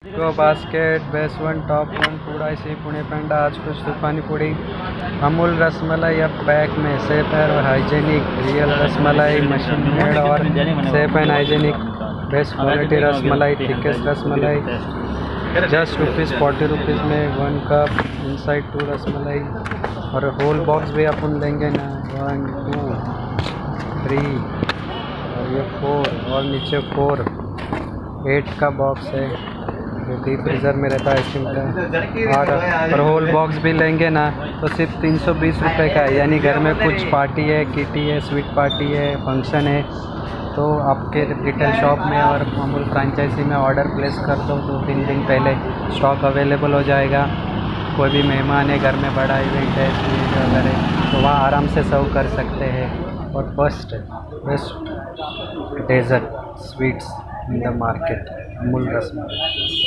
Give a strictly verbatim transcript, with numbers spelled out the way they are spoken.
गो basket base one top one पूरा इसी पुणे पेंडा आज कुछ दुकानी पुड़ी अमूल रसमलाई अब पैक में सेफ है और hygienic real rasmalai machine made और safe and hygienic best quality rasmalai thickest rasmalai just rupees forty rupees में one cup inside two rasmalai और होल बॉक्स भी अपन लेंगे ना वन टू थ्री और ये फोर और नीचे फोर एट का बॉक्स है जो डीप फ्रीज़र में रहता है स्टीम का और, और होल बॉक्स भी लेंगे ना तो सिर्फ तीन सौ बीस रुपये का है। यानी घर में कुछ पार्टी है किटी है स्वीट पार्टी है फंक्शन है तो आपके रिटेल शॉप में और अमूल फ्रेंचाइजी में ऑर्डर प्लेस कर दो दो तीन दिन पहले स्टॉक अवेलेबल हो जाएगा। कोई भी मेहमान है घर में बड़ा इवेंट है स्वीट वगैरह तो वहाँ आराम से सर्व कर सकते हैं। और first best dessert sweets in the market Amul rasmalai.